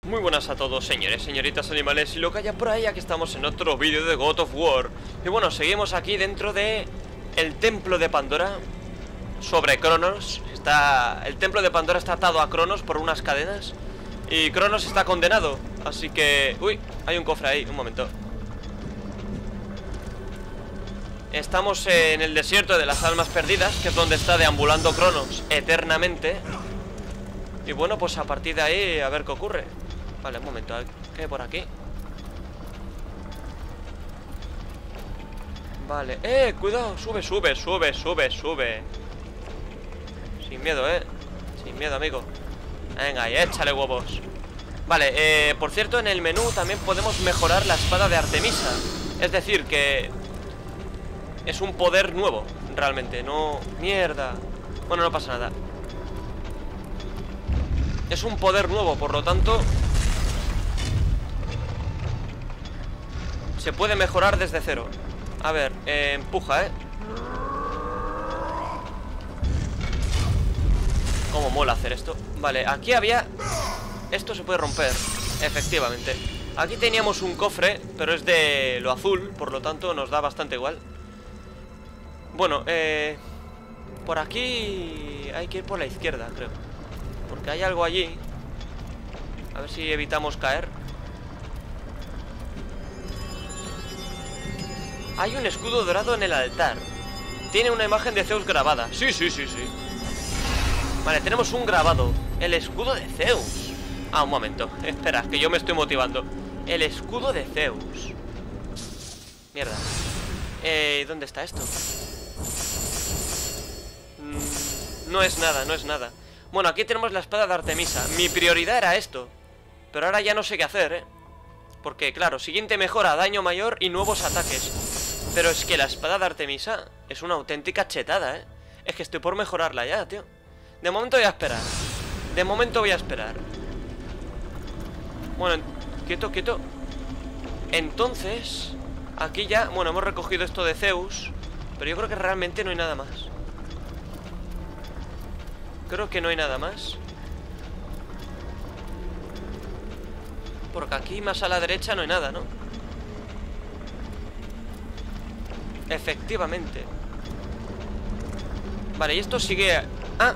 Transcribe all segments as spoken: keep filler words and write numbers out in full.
Muy buenas a todos, señores, señoritas, animales y lo que haya por ahí. Aquí estamos en otro vídeo de God of War. Y bueno, seguimos aquí dentro de el templo de Pandora. Sobre Cronos. Está... El templo de Pandora está atado a Cronos por unas cadenas y Cronos está condenado. Así que... Uy, hay un cofre ahí, un momento. Estamos en el desierto de las almas perdidas, que es donde está deambulando Cronos eternamente. Y bueno, pues a partir de ahí a ver qué ocurre. Vale, un momento, ¿qué hay por aquí? Vale, eh, cuidado, sube, sube, sube, sube, sube. Sin miedo, eh Sin miedo, amigo. Venga, y échale huevos. Vale, eh, por cierto, en el menú también podemos mejorar la espada de Artemisa. Es decir, que es un poder nuevo, realmente, no... Mierda. Bueno, no pasa nada. Es un poder nuevo, por lo tanto se puede mejorar desde cero. A ver, eh, empuja, eh Cómo mola hacer esto. Vale, aquí había... Esto se puede romper, efectivamente. Aquí teníamos un cofre, pero es de lo azul, por lo tanto nos da bastante igual. Bueno, eh... por aquí hay que ir por la izquierda, creo, porque hay algo allí. A ver si evitamos caer. Hay un escudo dorado en el altar. Tiene una imagen de Zeus grabada. Sí, sí, sí, sí. Vale, tenemos un grabado. El escudo de Zeus. Ah, un momento. Espera, que yo me estoy motivando. El escudo de Zeus. Mierda. Eh, ¿dónde está esto? Mm, no es nada, no es nada. Bueno, aquí tenemos la espada de Artemisa. Mi prioridad era esto, pero ahora ya no sé qué hacer, ¿eh? Porque, claro, siguiente mejora, daño mayor y nuevos ataques. Pero es que la espada de Artemisa es una auténtica chetada, ¿eh? Es que estoy por mejorarla ya, tío. De momento voy a esperar. De momento voy a esperar. Bueno, quieto, quieto. Entonces, aquí ya, bueno, hemos recogido esto de Zeus, pero yo creo que realmente no hay nada más. Creo que no hay nada más. Porque aquí más a la derecha no hay nada, ¿no? Efectivamente. Vale, y esto sigue... Ah.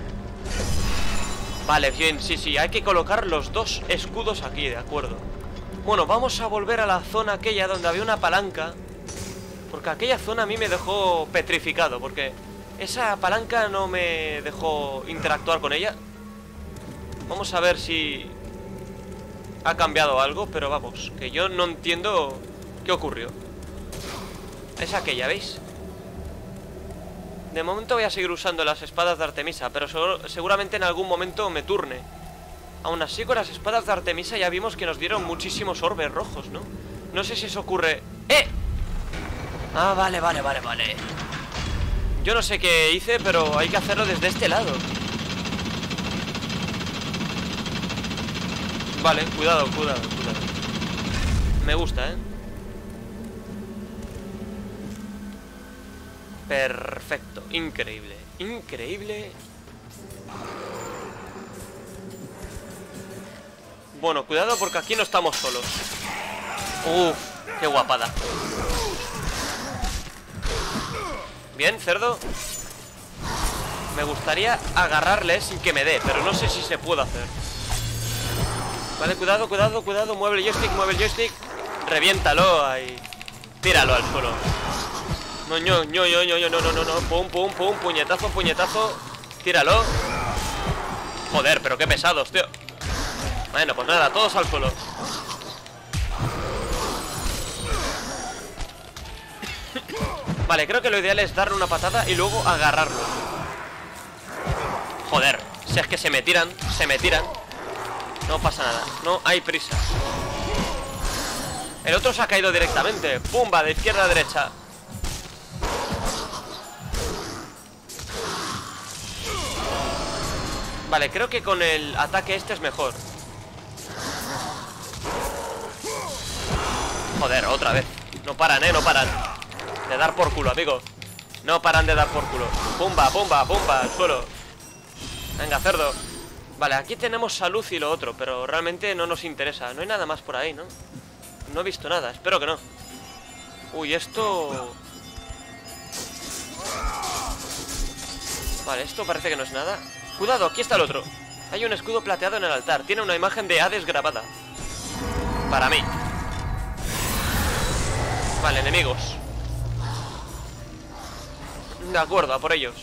Vale, bien, sí, sí, hay que colocar los dos escudos aquí, de acuerdo. Bueno, vamos a volver a la zona aquella donde había una palanca, porque aquella zona a mí me dejó petrificado, porque esa palanca no me dejó interactuar con ella. Vamos a ver si ha cambiado algo, pero vamos, que yo no entiendo qué ocurrió. Es aquella, ¿veis? De momento voy a seguir usando las espadas de Artemisa, pero seguro, seguramente en algún momento me turne. Aún así, con las espadas de Artemisa ya vimos que nos dieron muchísimos orbes rojos, ¿no? No sé si eso ocurre... ¡Eh! Ah, vale, vale, vale, vale. Yo no sé qué hice, pero hay que hacerlo desde este lado. Vale, cuidado, cuidado, cuidado. Me gusta, ¿eh? Perfecto, increíble, increíble. Bueno, cuidado porque aquí no estamos solos. Uff, qué guapada. Bien, cerdo. Me gustaría agarrarle sin que me dé, pero no sé si se puede hacer. Vale, cuidado, cuidado, cuidado. Mueve el joystick, mueve el joystick. Reviéntalo ahí. Tíralo al suelo. No, no, no, no, no, no, no, no, no. Pum, pum, pum, puñetazo, puñetazo. Tíralo. Joder, pero qué pesados, tío. Bueno, pues nada, todos al suelo. Vale, creo que lo ideal es darle una patada y luego agarrarlo. Joder, si es que se me tiran, se me tiran. No pasa nada, no hay prisa. El otro se ha caído directamente. Pumba, de izquierda a derecha. Vale, creo que con el ataque este es mejor. Joder, otra vez. No paran, eh, no paran de dar por culo, amigo. No paran de dar por culo. Pumba, pumba, pumba, al suelo. Venga, cerdo. Vale, aquí tenemos salud y lo otro, pero realmente no nos interesa. No hay nada más por ahí, ¿no? No he visto nada, espero que no. Uy, esto... Vale, esto parece que no es nada. Cuidado, aquí está el otro. Hay un escudo plateado en el altar. Tiene una imagen de Hades grabada. Para mí. Vale, enemigos. De acuerdo, a por ellos.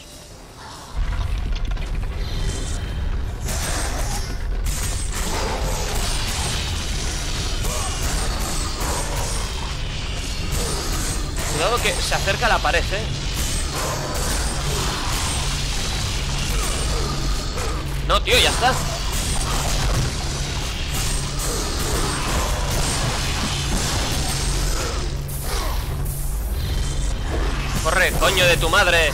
Cuidado que se acerca a la pared, ¿eh? No, tío, ya está. Corre, coño de tu madre.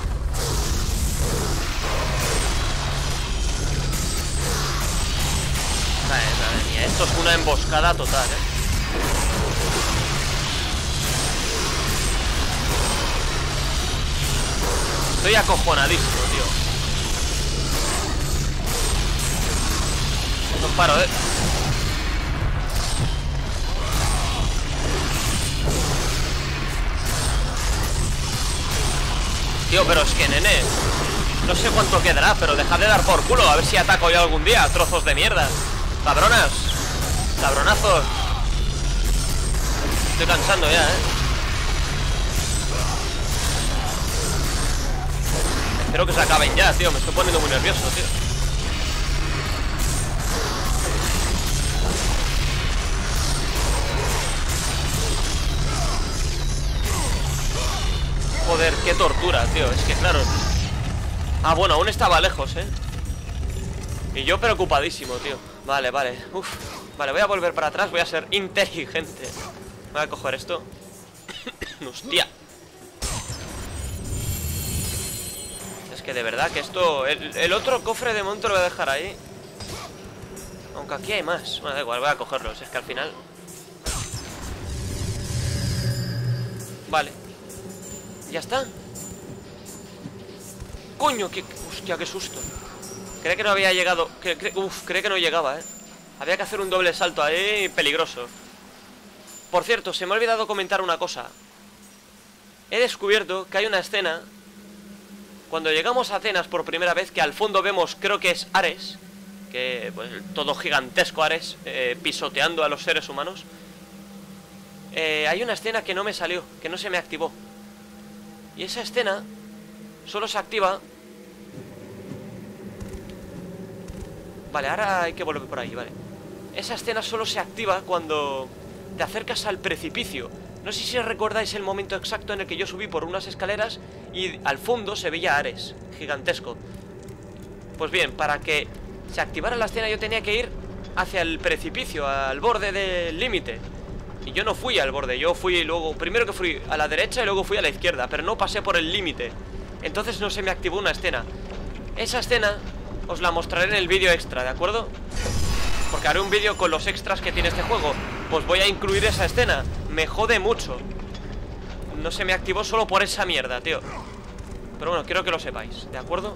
Madre, madre mía, esto es una emboscada total, ¿eh? Estoy acojonadísimo, tío. No paro, ¿eh? Tío, pero es que, nene, no sé cuánto quedará, pero dejad de dar por culo. A ver si ataco yo algún día, trozos de mierda. Cabronas. Cabronazos. Estoy cansando ya, ¿eh? Espero que se acaben ya, tío. Me estoy poniendo muy nervioso, tío. Joder, qué tortura, tío. Es que claro. Ah, bueno, aún estaba lejos, ¿eh? Y yo preocupadísimo, tío. Vale, vale. Uf. Vale, voy a volver para atrás. Voy a ser inteligente. Voy a coger esto. Hostia. Es que de verdad que esto... El, el otro cofre de momento lo voy a dejar ahí. Aunque aquí hay más. Bueno, da igual, voy a cogerlos. Es que al final... Vale. Ya está. Coño, qué... Hostia, qué susto. Creí que no había llegado... Cre... Cre... Uf, creí que no llegaba, eh. Había que hacer un doble salto ahí peligroso. Por cierto, se me ha olvidado comentar una cosa. He descubierto que hay una escena... Cuando llegamos a Atenas por primera vez, que al fondo vemos, creo que es Ares, que pues todo gigantesco Ares, eh, pisoteando a los seres humanos. eh, Hay una escena que no me salió, que no se me activó. Y esa escena solo se activa... Vale, ahora hay que volver por ahí, vale. Esa escena solo se activa cuando te acercas al precipicio. No sé si recordáis el momento exacto en el que yo subí por unas escaleras y al fondo se veía Ares, gigantesco. Pues bien, para que se activara la escena yo tenía que ir hacia el precipicio, al borde del límite. Y yo no fui al borde, yo fui luego... Primero que fui a la derecha y luego fui a la izquierda, pero no pasé por el límite. Entonces no se me activó una escena. Esa escena os la mostraré en el vídeo extra, ¿de acuerdo? Porque haré un vídeo con los extras que tiene este juego. Pues voy a incluir esa escena. Me jode mucho. No se me activó solo por esa mierda, tío. Pero bueno, quiero que lo sepáis, ¿de acuerdo?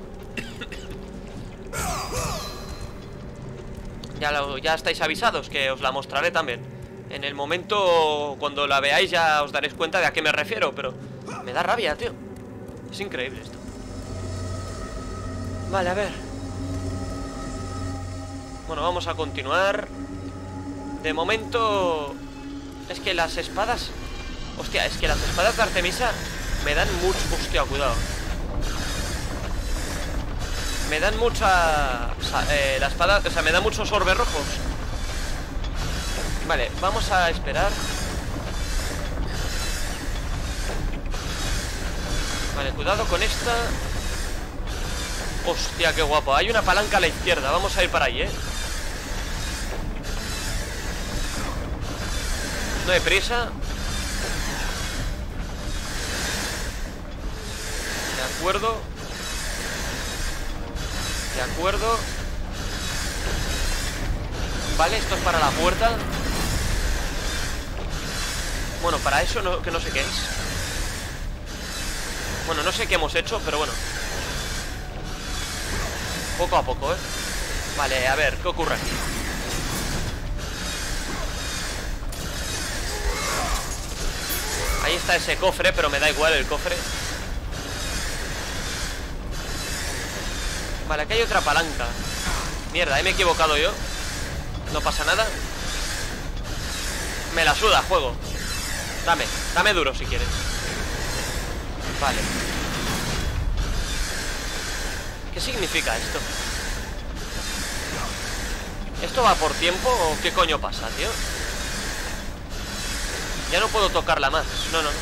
Ya, lo, ya estáis avisados, que os la mostraré también. En el momento, cuando la veáis, ya os daréis cuenta de a qué me refiero. Pero me da rabia, tío. Es increíble esto. Vale, a ver. Bueno, vamos a continuar. De momento... Es que las espadas... Hostia, es que las espadas de Artemisa me dan mucho... Hostia, cuidado. Me dan mucha... Eh, la espada... O sea, me da muchos orbes rojos. Vale, vamos a esperar. Vale, cuidado con esta. Hostia, qué guapo. Hay una palanca a la izquierda. Vamos a ir para ahí, eh. No hay prisa. De acuerdo. De acuerdo. Vale, esto es para la puerta. Bueno, para eso no, que no sé qué es. Bueno, no sé qué hemos hecho, pero bueno. Poco a poco, ¿eh? Vale, a ver, ¿qué ocurre aquí? Ahí está ese cofre, pero me da igual el cofre. Vale, aquí hay otra palanca. Mierda, ahí me he equivocado yo. No pasa nada. Me la suda, juego. Dame, dame duro si quieres. Vale. ¿Qué significa esto? ¿Esto va por tiempo o qué coño pasa, tío? Ya no puedo tocarla más. No, no, no.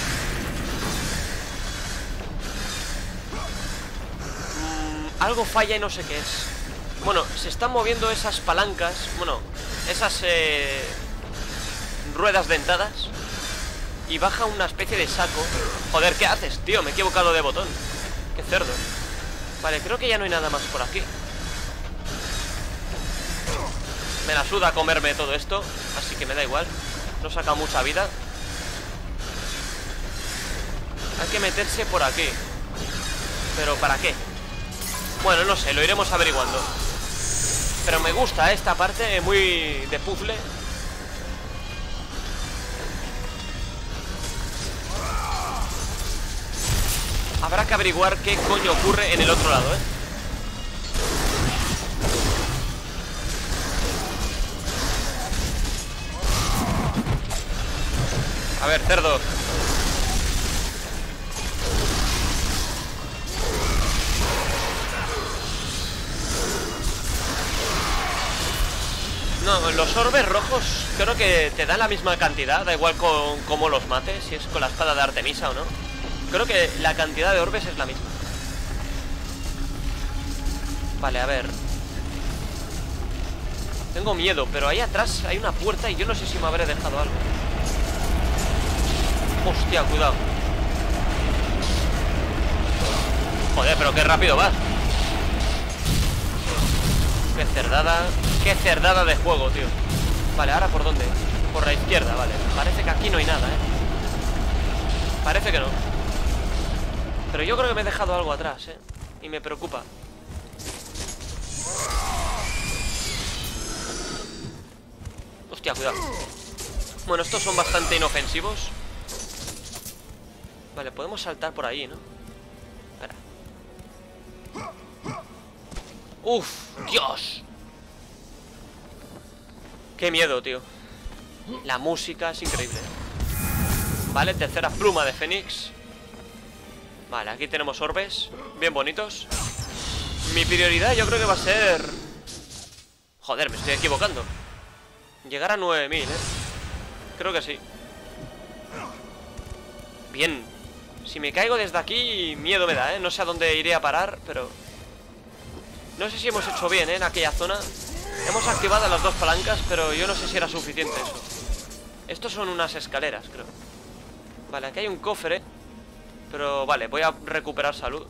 Mm, algo falla y no sé qué es. Bueno, se están moviendo esas palancas. Bueno, esas eh, ruedas dentadas. Y baja una especie de saco. Joder, ¿qué haces, tío? Me he equivocado de botón. Qué cerdo. Vale, creo que ya no hay nada más por aquí. Me la suda comerme todo esto, así que me da igual. No saca mucha vida. Hay que meterse por aquí. ¿Pero para qué? Bueno, no sé, lo iremos averiguando. Pero me gusta esta parte, muy de puzzle. Habrá que averiguar qué coño ocurre en el otro lado, ¿eh? A ver, cerdo. No, los orbes rojos creo que te dan la misma cantidad. Da igual con cómo los mates, si es con la espada de Artemisa o no. Creo que la cantidad de orbes es la misma. Vale, a ver. Tengo miedo, pero ahí atrás hay una puerta y yo no sé si me habré dejado algo. Hostia, cuidado. Joder, pero qué rápido vas. Qué cerdada. Qué cerdada de juego, tío. Vale, ¿ahora por dónde? Por la izquierda, vale. Parece que aquí no hay nada, ¿eh? Parece que no. Pero yo creo que me he dejado algo atrás, ¿eh? Y me preocupa. Hostia, cuidado. Bueno, estos son bastante inofensivos. Vale, podemos saltar por ahí, ¿no? Espera. ¡Uf! ¡Dios! ¡Qué miedo, tío! La música es increíble. Vale, tercera pluma de Fénix. Vale, aquí tenemos orbes bien bonitos. Mi prioridad yo creo que va a ser... Joder, me estoy equivocando. Llegar a nueve mil, ¿eh? Creo que sí. Bien. Si me caigo desde aquí, miedo me da, ¿eh? No sé a dónde iré a parar, pero... No sé si hemos hecho bien, ¿eh? En aquella zona. Hemos activado las dos palancas, pero yo no sé si era suficiente eso. Estos son unas escaleras, creo. Vale, aquí hay un cofre. Pero vale, voy a recuperar salud.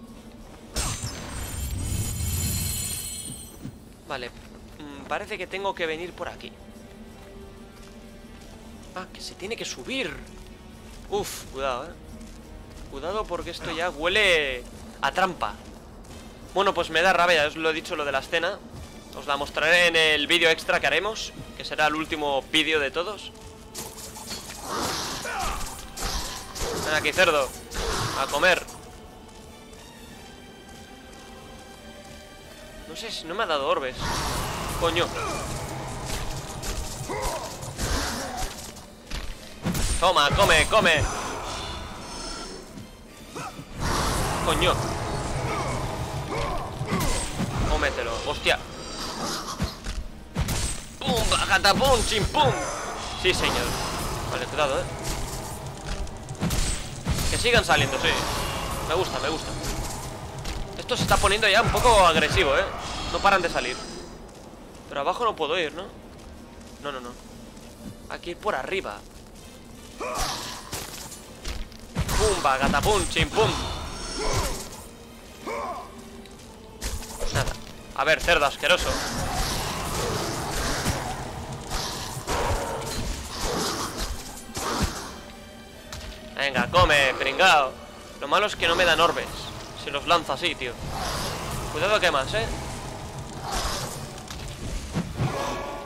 Vale, mm, parece que tengo que venir por aquí. Ah, que se tiene que subir. Uf, cuidado, eh Cuidado porque esto ya huele a trampa. Bueno, pues me da rabia, os lo he dicho lo de la escena. Os la mostraré en el vídeo extra que haremos, que será el último vídeo de todos. Ven aquí, cerdo. A comer. No sé si no me ha dado orbes. Coño. Toma, come, come. Coño. Cómetelo, hostia. Pum, catapum, chimpum. Sí, señor. Vale, cuidado, eh Que sigan saliendo, sí. Me gusta, me gusta. Esto se está poniendo ya un poco agresivo, eh No paran de salir. Pero abajo no puedo ir, ¿no? No, no, no. Hay que ir por arriba. Pumba, catapum, chimpum. Nada. A ver, cerdo asqueroso. Venga, come, pringao. Lo malo es que no me dan orbes. Se los lanza así, tío. Cuidado que hay más, eh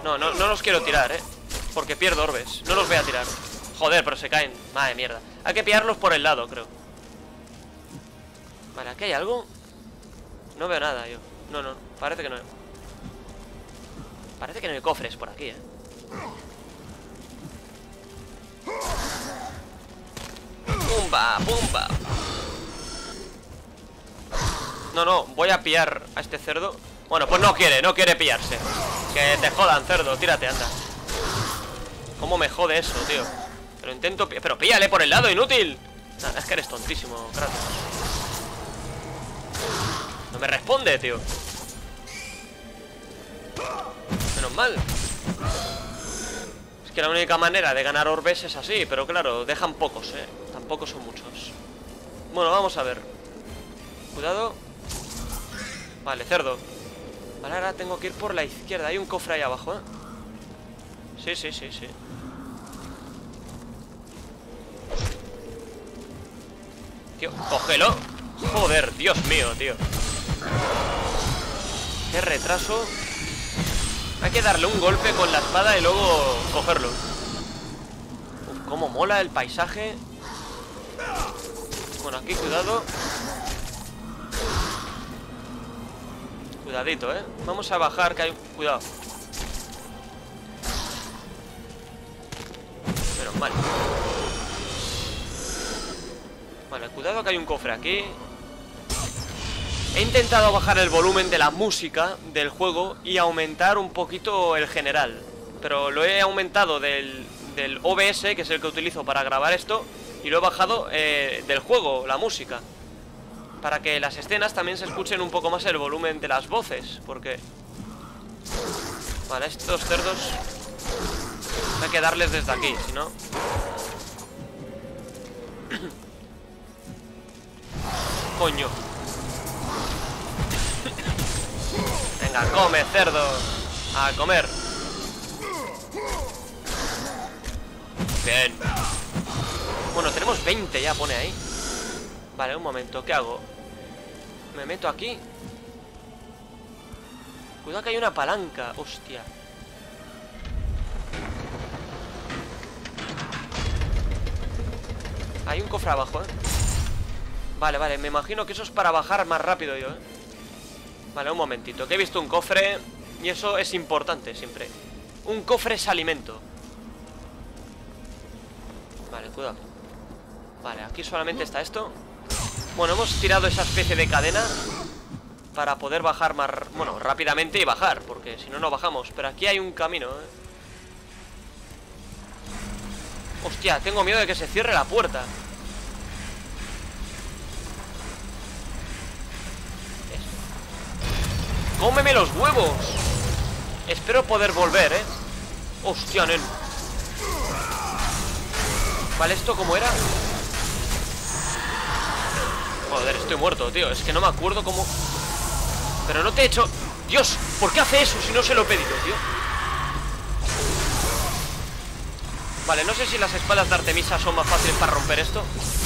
No, no, no los quiero tirar, eh. Porque pierdo orbes. No los voy a tirar. Joder, pero se caen. Madre mierda. Hay que pillarlos por el lado, creo. Vale, ¿aquí hay algo? No veo nada, yo. No, no, parece que no. Parece que no hay cofres por aquí, eh. Pumba, pumba. No, no, voy a pillar a este cerdo. Bueno, pues no quiere, no quiere pillarse. Que te jodan, cerdo, tírate, anda. ¿Cómo me jode eso, tío? Pero intento... Pero píllale por el lado, inútil. Nah, es que eres tontísimo, gracias. No me responde, tío. Menos mal. Es que la única manera de ganar orbes es así. Pero claro, dejan pocos, eh. Tampoco son muchos. Bueno, vamos a ver. Cuidado. Vale, cerdo. Vale, ahora tengo que ir por la izquierda. Hay un cofre ahí abajo, eh. Sí, sí, sí, sí. Tío, cógelo. Joder, Dios mío, tío. Qué retraso. Hay que darle un golpe con la espada y luego cogerlo. Uf, cómo mola el paisaje. Bueno, aquí cuidado. Cuidadito, eh. Vamos a bajar, que hay... Cuidado. Menos mal. Vale, cuidado que hay un cofre aquí. He intentado bajar el volumen de la música del juego y aumentar un poquito el general. Pero lo he aumentado del, del O B S, que es el que utilizo para grabar esto. Y lo he bajado eh, del juego, la música, para que las escenas también se escuchen un poco más el volumen de las voces. Porque... Vale, estos cerdos hay que darles desde aquí, si no... Coño. Venga, come, cerdo. A comer. Bien. Bueno, tenemos veinte ya, pone ahí. Vale, un momento, ¿qué hago? Me meto aquí. Cuidado que hay una palanca. Hostia. Hay un cofre abajo, eh. Vale, vale, me imagino que eso es para bajar más rápido yo, eh. Vale, un momentito, que he visto un cofre. Y eso es importante siempre. Un cofre es alimento. Vale, cuidado. Vale, aquí solamente está esto. Bueno, hemos tirado esa especie de cadena para poder bajar más... Bueno, rápidamente y bajar, porque si no, no bajamos. Pero aquí hay un camino, eh. Hostia, tengo miedo de que se cierre la puerta. ¡Cómeme los huevos! Espero poder volver, ¿eh? Hostia, nen. Vale, ¿esto cómo era? Joder, estoy muerto, tío. Es que no me acuerdo cómo... Pero no te he hecho... Dios, ¿por qué hace eso si no se lo he pedido, tío? Vale, no sé si las espadas de Artemisa son más fáciles para romper esto.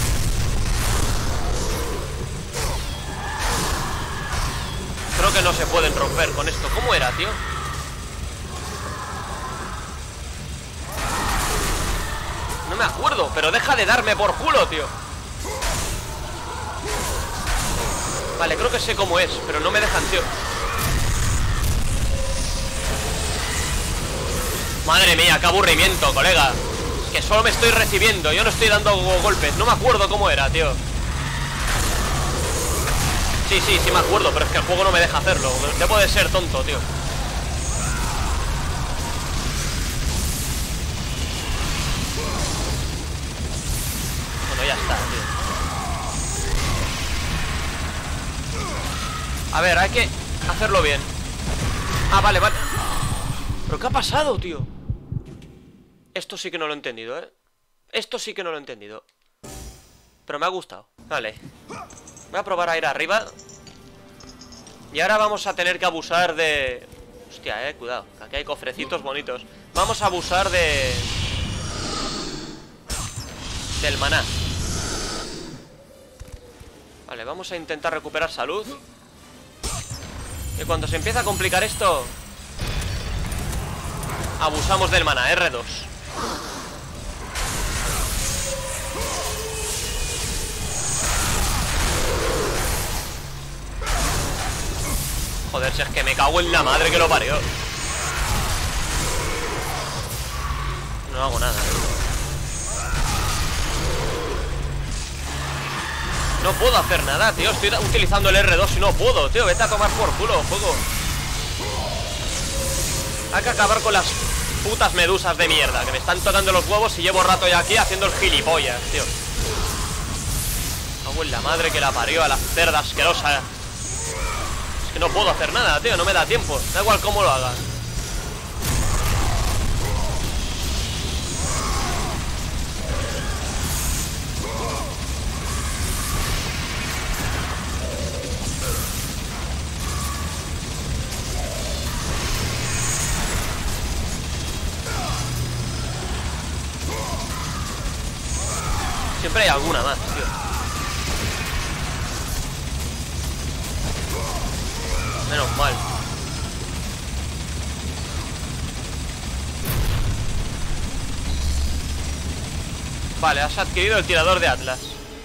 Creo que no se pueden romper con esto. ¿Cómo era, tío? No me acuerdo, pero deja de darme por culo, tío. Vale, creo que sé cómo es, pero no me dejan, tío. Madre mía, qué aburrimiento, colega. Es que solo me estoy recibiendo, yo no estoy dando golpes. No me acuerdo cómo era, tío. Sí, sí, sí me acuerdo, pero es que el juego no me deja hacerlo. Debo de ser tonto, tío. Bueno, ya está, tío. A ver, hay que hacerlo bien. Ah, vale, vale. ¿Pero qué ha pasado, tío? Esto sí que no lo he entendido, ¿eh? Esto sí que no lo he entendido. Pero me ha gustado. Vale. Voy a probar a ir arriba. Y ahora vamos a tener que abusar de... Hostia, eh, cuidado. Aquí hay cofrecitos bonitos. Vamos a abusar de... Del maná. Vale, vamos a intentar recuperar salud. Y cuando se empieza a complicar esto... Abusamos del mana, erre dos. Joder, si es que me cago en la madre que lo parió. No hago nada. No puedo hacer nada, tío. Estoy utilizando el erre dos y no puedo, tío. Vete a tomar por culo, juego. Hay que acabar con las putas medusas de mierda que me están tocando los huevos y llevo rato ya aquí haciendo el gilipollas, tío. Hago en la madre que la parió a la cerda asquerosa. Es que no puedo hacer nada, tío. No me da tiempo. Da igual cómo lo haga. Siempre hay alguna más, tío. Menos mal. Vale, has adquirido el tirador de Atlas.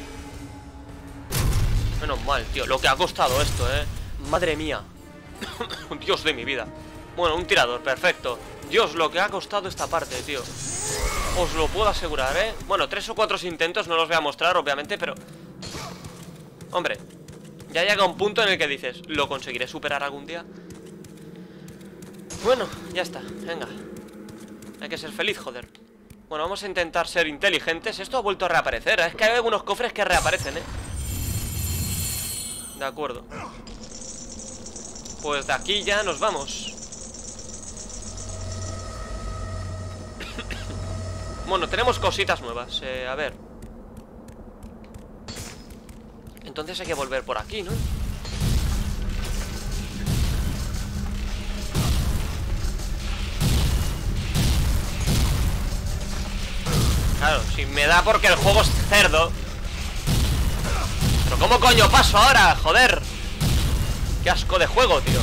Menos mal, tío. Lo que ha costado esto, eh. Madre mía. Dios de mi vida. Bueno, un tirador, perfecto. Dios, lo que ha costado esta parte, tío. Os lo puedo asegurar, ¿eh? Bueno, tres o cuatro intentos no los voy a mostrar, obviamente, pero... Hombre, ya llega un punto en el que dices, ¿lo conseguiré superar algún día? Bueno, ya está, venga. Hay que ser feliz, joder. Bueno, vamos a intentar ser inteligentes. Esto ha vuelto a reaparecer, ¿eh? Es que hay algunos cofres que reaparecen, ¿eh? De acuerdo. Pues de aquí ya nos vamos. Bueno, tenemos cositas nuevas, eh, a ver. Entonces hay que volver por aquí, ¿no? Claro, si me da porque el juego es cerdo. Pero ¿cómo coño paso ahora? Joder. Qué asco de juego, tío.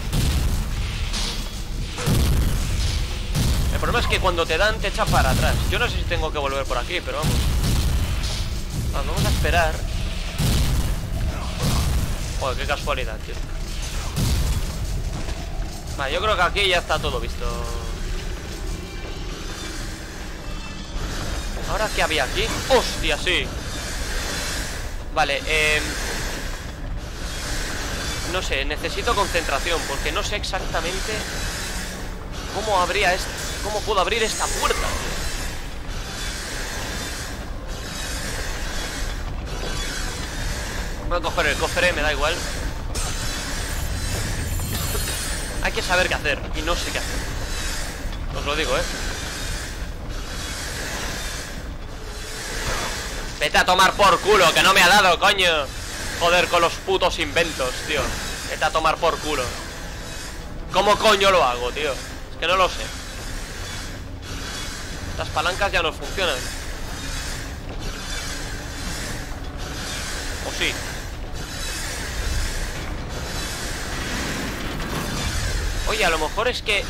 El problema es que cuando te dan te echa para atrás. Yo no sé si tengo que volver por aquí, pero vamos. Vamos a esperar. Joder, qué casualidad, tío. Vale, yo creo que aquí ya está todo visto. ¿Ahora qué había aquí? ¡Hostia, sí! Vale, eh... no sé, necesito concentración porque no sé exactamente cómo habría esto. ¿Cómo puedo abrir esta puerta? Voy a coger el cofre, me da igual. Hay que saber qué hacer y no sé qué hacer. Os lo digo, ¿eh? Vete a tomar por culo, que no me ha dado, coño. Joder, con los putos inventos, tío. Vete a tomar por culo. ¿Cómo coño lo hago, tío? Es que no lo sé. Las palancas ya no funcionan. ¿O sí? Oye, a lo mejor es que...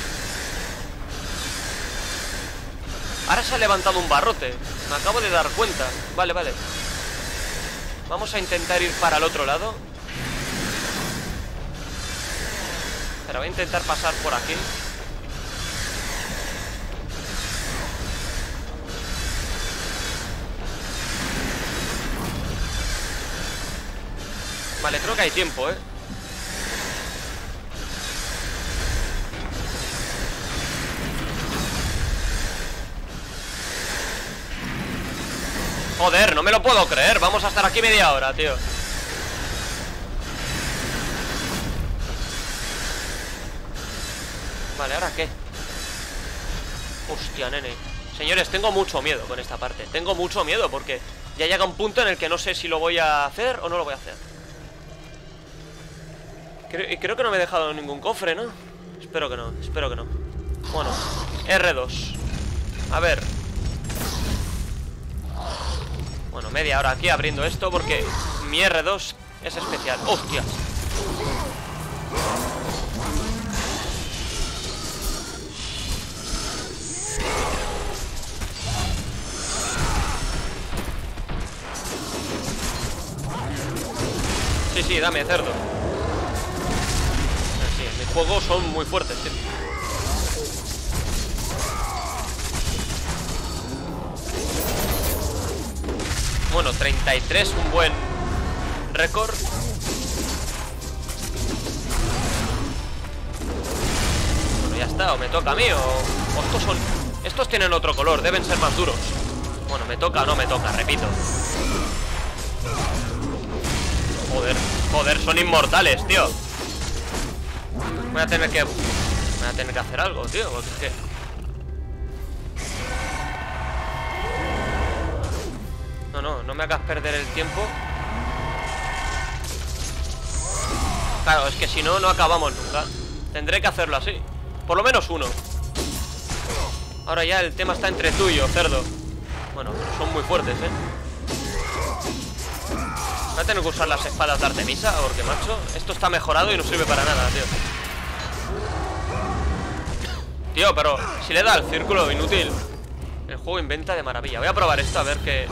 Ahora se ha levantado un barrote. Me acabo de dar cuenta. Vale, vale. Vamos a intentar ir para el otro lado. Pero voy a intentar pasar por aquí. Vale, creo que hay tiempo, ¿eh? Joder, no me lo puedo creer. Vamos a estar aquí media hora, tío. Vale, ¿ahora qué? Hostia, nene. Señores, tengo mucho miedo con esta parte. Tengo mucho miedo porque ya llega un punto en el que no sé si lo voy a hacer o no lo voy a hacer. Creo, y creo que no me he dejado ningún cofre, ¿no? Espero que no, espero que no. Bueno, erre dos. A ver. Bueno, media hora aquí abriendo esto porque mi erre dos es especial. ¡Hostias! Sí, sí, dame, cerdo. Sí, mis juegos son muy fuertes, tío. Bueno, treinta y tres, un buen récord. Bueno, ya está, o me toca a mí o, o estos son... Estos tienen otro color, deben ser más duros. Bueno, me toca o no me toca, repito. Joder, joder, son inmortales, tío. Voy a tener que... Voy a tener que hacer algo, tío, porque es que... No, no, no me hagas perder el tiempo. Claro, es que si no, no acabamos nunca. Tendré que hacerlo así. Por lo menos uno. Ahora ya el tema está entre tú y yo, cerdo. Bueno, pero son muy fuertes, ¿eh? Voy a tener que usar las espadas de Artemisa, porque, macho, esto está mejorado y no sirve para nada, tío. Tío, pero si le da al círculo, inútil. El juego inventa de maravilla. Voy a probar esto a ver qué...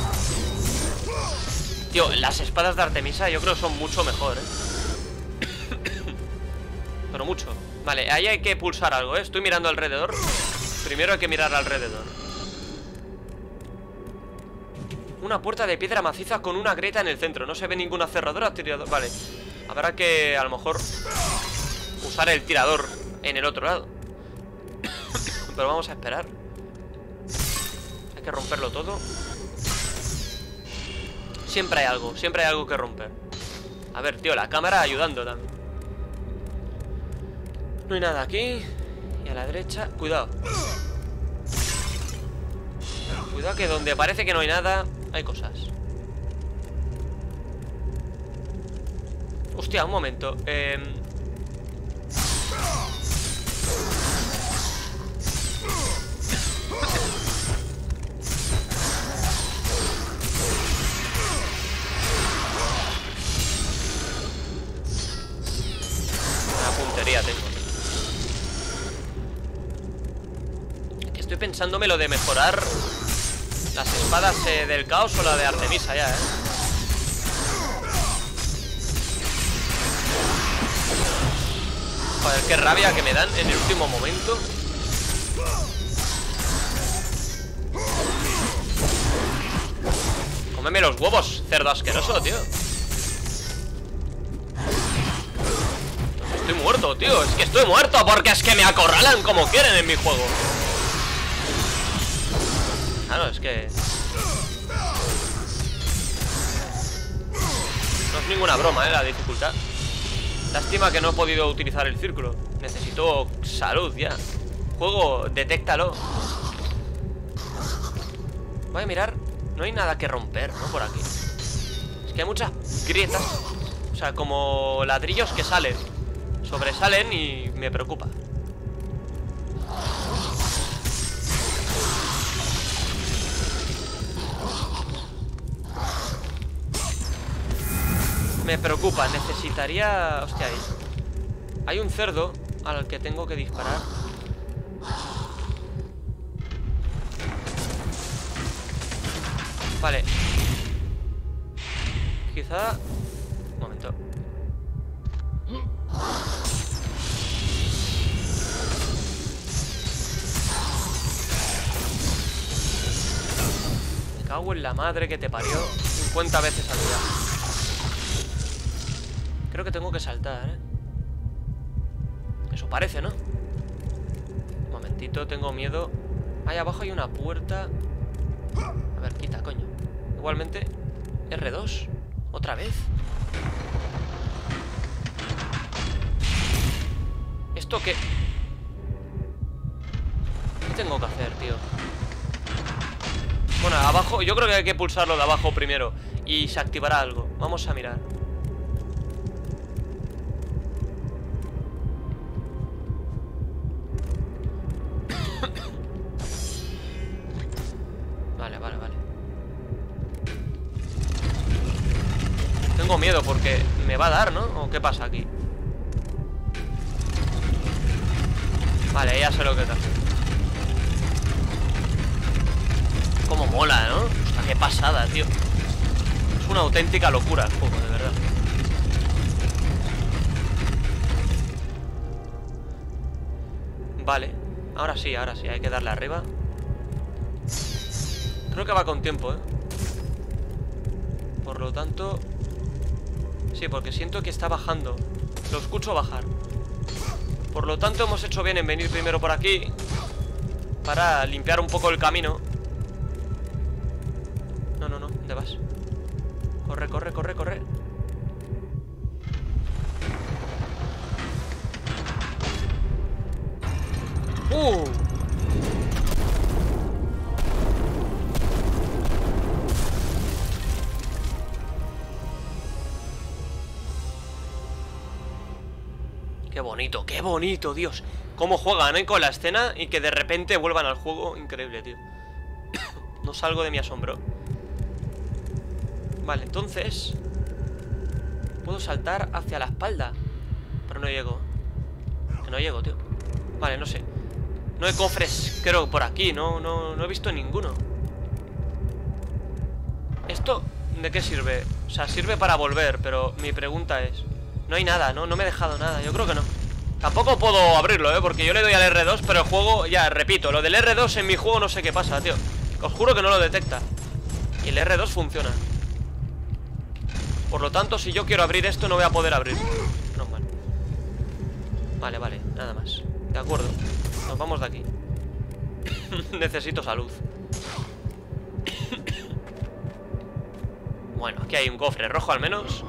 Tío, las espadas de Artemisa yo creo que son mucho mejor, ¿eh? Pero mucho. Vale, ahí hay que pulsar algo, ¿eh? Estoy mirando alrededor. Primero hay que mirar alrededor. Una puerta de piedra maciza con una grieta en el centro. No se ve ninguna cerradura, tirador. Vale, habrá que, a lo mejor, usar el tirador en el otro lado. Pero vamos a esperar. Hay que romperlo todo. Siempre hay algo, siempre hay algo que romper. A ver, tío, la cámara ayudando también. No hay nada aquí. Y a la derecha, cuidado. Cuidado que donde parece que no hay nada, hay cosas. Hostia, un momento. Eh... puntería tengo. Que estoy pensándome lo de mejorar las espadas eh, del caos o la de Artemisa ya, eh. Joder, qué rabia que me dan en el último momento. Cómeme los huevos, cerdo asqueroso, tío. Estoy muerto, tío, es que estoy muerto porque es que me acorralan como quieren en mi juego. Claro, es que... No es ninguna broma, eh, la dificultad. Lástima que no he podido utilizar el círculo. Necesito salud ya. Juego, detéctalo. Voy a mirar. No hay nada que romper, ¿no? Por aquí. Es que hay muchas grietas. O sea, como ladrillos que salen. Sobresalen y me preocupa. Me preocupa, necesitaría... Hostia, ahí hay un cerdo al que tengo que disparar. Vale. Quizá... Un momento. Me cago en la madre que te parió cincuenta veces al día. Creo que tengo que saltar, ¿eh? Eso parece, ¿no? Un momentito, tengo miedo. Ahí abajo hay una puerta. A ver, quita, coño. Igualmente, erre dos. ¿Otra vez? ¿Esto qué? ¿Qué tengo que hacer, tío? Bueno, abajo, yo creo que hay que pulsarlo de abajo primero y se activará algo. Vamos a mirar. Vale, vale, vale. Tengo miedo porque me va a dar, ¿no? ¿O qué pasa aquí? Vale, ya sé lo que te hace. Cómo mola, ¿no? Hostia, qué pasada, tío. Es una auténtica locura el juego, de verdad. Vale, ahora sí, ahora sí, hay que darle arriba. Creo que va con tiempo, ¿eh? Por lo tanto... Sí, porque siento que está bajando. Lo escucho bajar. Por lo tanto hemos hecho bien en venir primero por aquí, para limpiar un poco el camino. No, no, no, ¿dónde vas? Corre, corre, corre, corre. ¡Uh! Qué bonito, qué bonito, Dios. Cómo juegan, ¿eh? Con la escena y que de repente vuelvan al juego. Increíble, tío. No salgo de mi asombro. Vale, entonces puedo saltar hacia la espalda, pero no llego. Que no llego, tío. Vale, no sé. No hay cofres, creo, por aquí. No, no, no he visto ninguno. ¿Esto de qué sirve? O sea, sirve para volver, pero mi pregunta es... No hay nada, ¿no? No me he dejado nada, yo creo que no. Tampoco puedo abrirlo, ¿eh? Porque yo le doy al erre dos, pero el juego, ya, repito, lo del erre dos en mi juego no sé qué pasa, tío. Os juro que no lo detecta. Y el erre dos funciona. Por lo tanto, si yo quiero abrir esto, no voy a poder abrir. No, vale. Vale, vale, nada más. De acuerdo, nos vamos de aquí. Necesito salud. Bueno, aquí hay un cofre rojo al menos.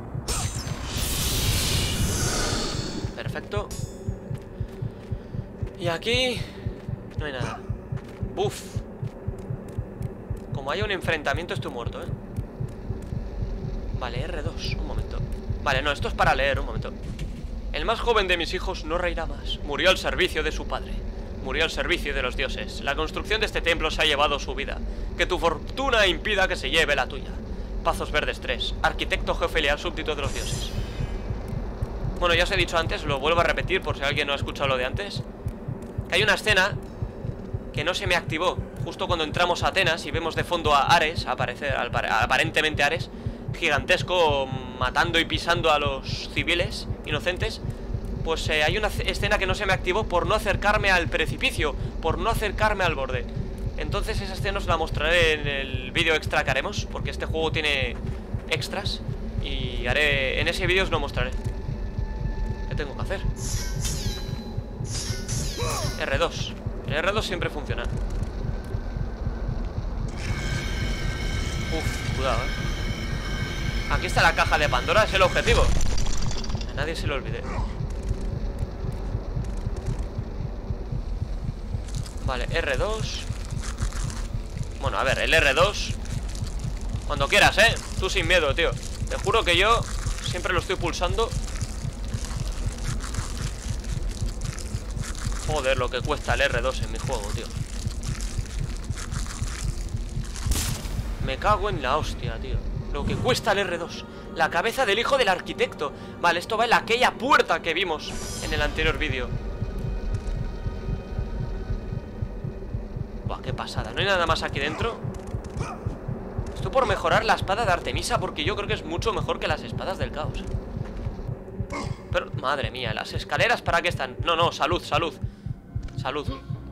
Perfecto. Y aquí no hay nada. Buf. Como haya un enfrentamiento estoy muerto, ¿eh? Vale, erre dos, un momento. Vale, no, esto es para leer, un momento. El más joven de mis hijos no reirá más. Murió al servicio de su padre. Murió al servicio de los dioses. La construcción de este templo se ha llevado su vida. Que tu fortuna impida que se lleve la tuya. Pazos Verdes tres. Arquitecto jefe leal súbdito de los dioses. Bueno, ya os he dicho antes, lo vuelvo a repetir por si alguien no ha escuchado lo de antes, que hay una escena que no se me activó justo cuando entramos a Atenas y vemos de fondo a Ares, aparecer, aparentemente Ares, gigantesco, matando y pisando a los civiles inocentes. Pues eh, hay una escena que no se me activó por no acercarme al precipicio, por no acercarme al borde. Entonces esa escena os la mostraré en el vídeo extra que haremos, porque este juego tiene extras y haré, en ese vídeo os lo mostraré. ¿Qué tengo que hacer? erre dos. El erre dos siempre funciona. Uf, cuidado, eh. Aquí está la caja de Pandora, es el objetivo. A nadie se lo olvide. Vale, erre dos. Bueno, a ver, el erre dos cuando quieras, eh. Tú sin miedo, tío. Te juro que yo siempre lo estoy pulsando. Joder, lo que cuesta el erre dos en mi juego, tío. Me cago en la hostia, tío. Lo que cuesta el erre dos. La cabeza del hijo del arquitecto. Vale, esto va en aquella puerta que vimos en el anterior vídeo. Buah, qué pasada. ¿No hay nada más aquí dentro? Esto por mejorar la espada de Artemisa, porque yo creo que es mucho mejor que las espadas del caos. Pero, madre mía, ¿las escaleras para qué están? No, no, salud, salud. Salud.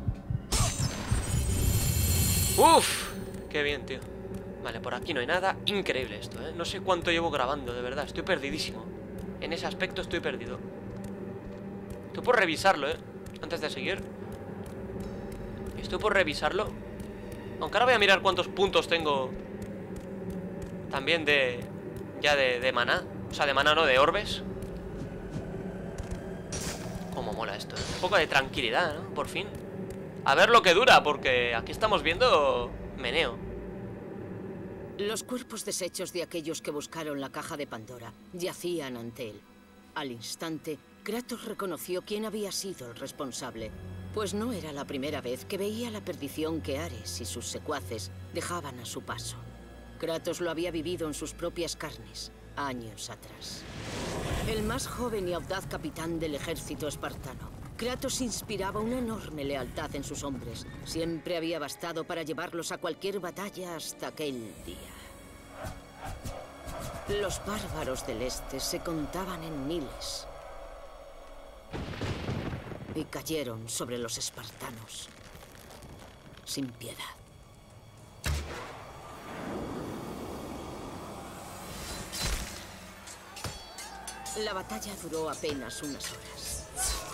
Uf, qué bien, tío. Vale, por aquí no hay nada. Increíble esto, ¿eh? No sé cuánto llevo grabando, de verdad. Estoy perdidísimo. En ese aspecto estoy perdido. Estoy por revisarlo, ¿eh? Antes de seguir. Estoy por revisarlo. Aunque ahora voy a mirar cuántos puntos tengo. También de... Ya de, de maná. O sea, de maná no, de orbes. Cómo mola esto, ¿eh? Un poco de tranquilidad, ¿no? Por fin. A ver lo que dura, porque aquí estamos viendo meneo. Los cuerpos deshechos de aquellos que buscaron la caja de Pandora yacían ante él. Al instante, Kratos reconoció quién había sido el responsable, pues no era la primera vez que veía la perdición que Ares y sus secuaces dejaban a su paso. Kratos lo había vivido en sus propias carnes, años atrás. El más joven y audaz capitán del ejército espartano, Kratos inspiraba una enorme lealtad en sus hombres. Siempre había bastado para llevarlos a cualquier batalla hasta aquel día. Los bárbaros del este se contaban en miles. y cayeron sobre los espartanos sin piedad. La batalla duró apenas unas horas.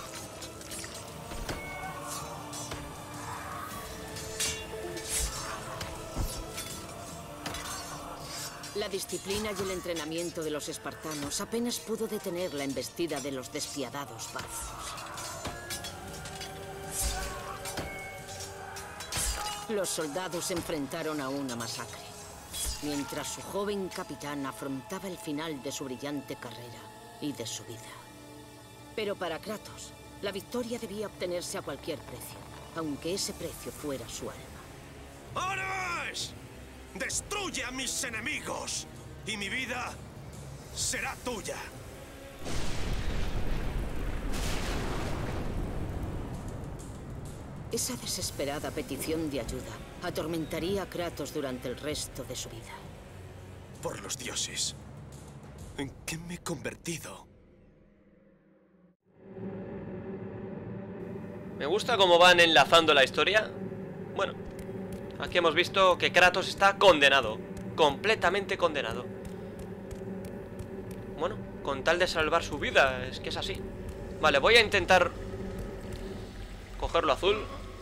La disciplina y el entrenamiento de los espartanos apenas pudo detener la embestida de los despiadados partos. Los soldados se enfrentaron a una masacre, mientras su joven capitán afrontaba el final de su brillante carrera y de su vida. Pero para Kratos, la victoria debía obtenerse a cualquier precio, aunque ese precio fuera su alma. ¡Ares! ¡Destruye a mis enemigos! Y mi vida será tuya. Esa desesperada petición de ayuda atormentaría a Kratos durante el resto de su vida. Por los dioses, ¿en qué me he convertido? Me gusta cómo van enlazando la historia. Bueno, aquí hemos visto que Kratos está condenado. Completamente condenado. Bueno, con tal de salvar su vida, es que es así. Vale, voy a intentar cogerlo azul.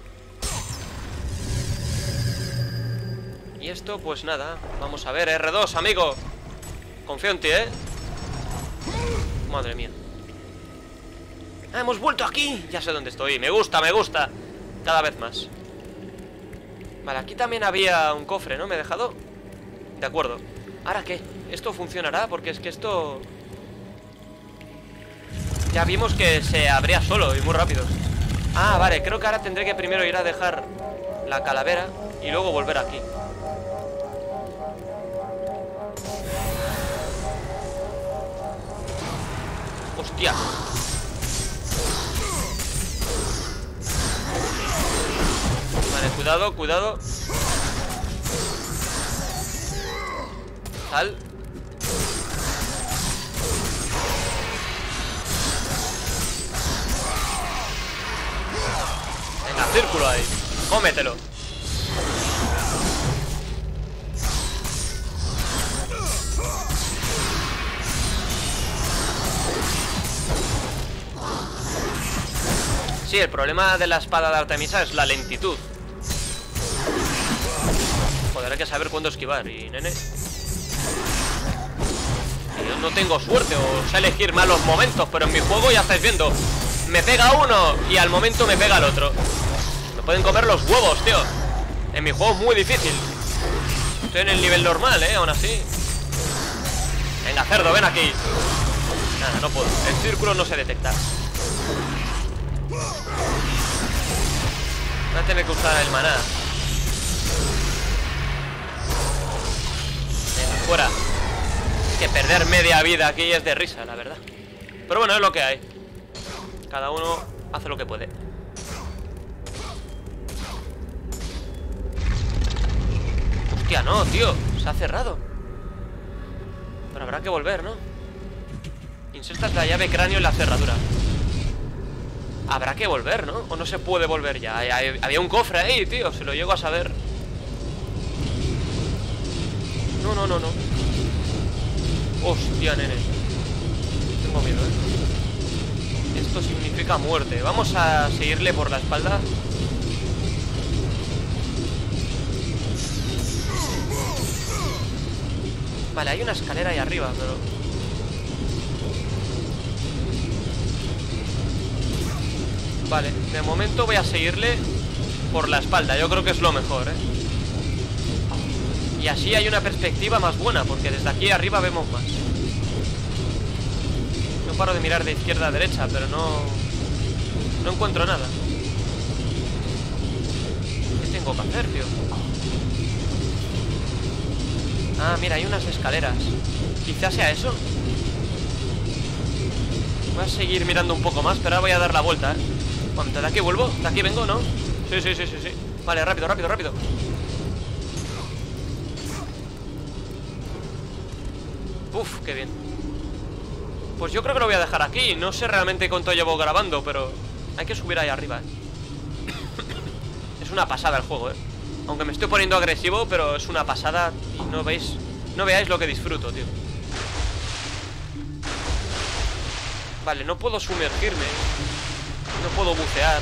Y esto, pues nada. Vamos a ver, erre dos, amigo. Confío en ti, ¿eh? Madre mía. Ah, hemos vuelto aquí. Ya sé dónde estoy, me gusta, me gusta. Cada vez más. Vale, aquí también había un cofre, ¿no? ¿Me he dejado? De acuerdo. ¿Ahora qué? ¿Esto funcionará? Porque es que esto... Ya vimos que se abría solo y muy rápido. Ah, vale, creo que ahora tendré que primero ir a dejar la calavera y luego volver aquí. ¡Hostia! Vale, cuidado, cuidado. Sal. Venga, círculo ahí. Cómetelo. Sí, el problema de la espada de Artemisa es la lentitud. Joder, hay que saber cuándo esquivar. Y, nene, yo no tengo suerte o sé elegir malos momentos, pero en mi juego ya estáis viendo, me pega uno y al momento me pega el otro. Me pueden comer los huevos, tío. En mi juego es muy difícil. Estoy en el nivel normal, eh, aún así. Venga, cerdo, ven aquí. Nada, no puedo. El círculo no se detecta. Voy a tener que usar el maná. Venga, fuera. Es que perder media vida aquí es de risa, la verdad. Pero bueno, es lo que hay. Cada uno hace lo que puede. Hostia, no, tío. Se ha cerrado. Pero habrá que volver, ¿no? Insertas la llave cráneo en la cerradura. Habrá que volver, ¿no? O no se puede volver ya. Había un cofre ahí, tío. Se lo llego a saber. No, no, no, no. Hostia, nene. Tengo miedo, ¿eh? Esto significa muerte. Vamos a seguirle por la espalda. Vale, hay una escalera ahí arriba, pero... Vale, de momento voy a seguirle por la espalda. Yo creo que es lo mejor, ¿eh? Y así hay una perspectiva más buena, porque desde aquí arriba vemos más. No paro de mirar de izquierda a derecha, pero no... No encuentro nada. ¿Qué tengo que hacer, tío? Ah, mira, hay unas escaleras. Quizás sea eso. Voy a seguir mirando un poco más, pero ahora voy a dar la vuelta, ¿eh? Bueno, ¿de aquí vuelvo? ¿De aquí vengo, no? Sí, sí, sí, sí, sí. Vale, rápido, rápido, rápido. Uf, qué bien. Pues yo creo que lo voy a dejar aquí. No sé realmente cuánto llevo grabando, pero Hay que subir ahí arriba, ¿eh? Es una pasada el juego, ¿eh? Aunque me estoy poniendo agresivo, pero es una pasada. Y no veis, no veáis lo que disfruto, tío. Vale, no puedo sumergirme. No puedo bucear.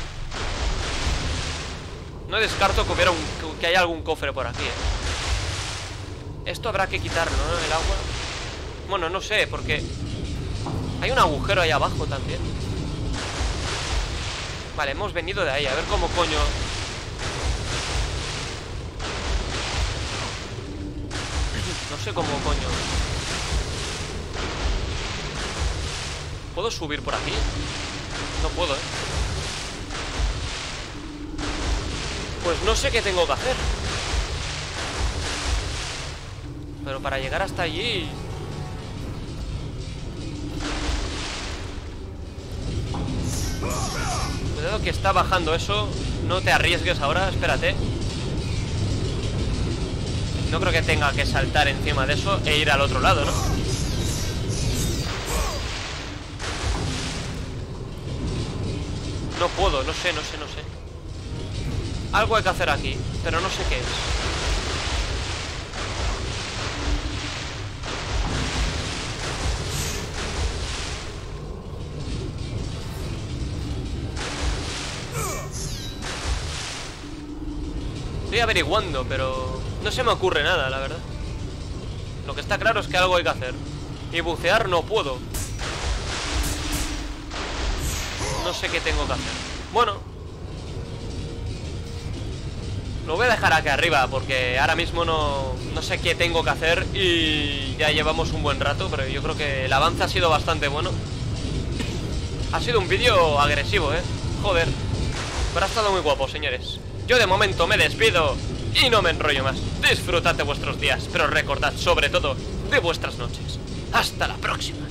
No descarto que hubiera un, que haya algún cofre por aquí, ¿eh? Esto habrá que quitarlo, ¿no? El agua. Bueno, no sé, porque hay un agujero ahí abajo también. Vale, hemos venido de ahí. A ver cómo coño... No sé cómo coño... ¿Puedo subir por aquí? No puedo, ¿eh? Pues no sé qué tengo que hacer. Pero para llegar hasta allí... Cuidado que está bajando eso. No te arriesgues ahora, espérate. No creo que tenga que saltar encima de eso e ir al otro lado, ¿no? No puedo, no sé, no sé, no sé. Algo hay que hacer aquí, pero no sé qué es. Estoy averiguando, pero no se me ocurre nada, la verdad. Lo que está claro es que algo hay que hacer. Y bucear no puedo. No sé qué tengo que hacer. Bueno, lo voy a dejar aquí arriba porque ahora mismo no, no sé qué tengo que hacer. Y ya llevamos un buen rato, pero yo creo que el avance ha sido bastante bueno. Ha sido un vídeo agresivo, eh. Joder. Pero ha estado muy guapo, señores. Yo de momento me despido y no me enrollo más. Disfrutad de vuestros días, pero recordad sobre todo de vuestras noches. Hasta la próxima.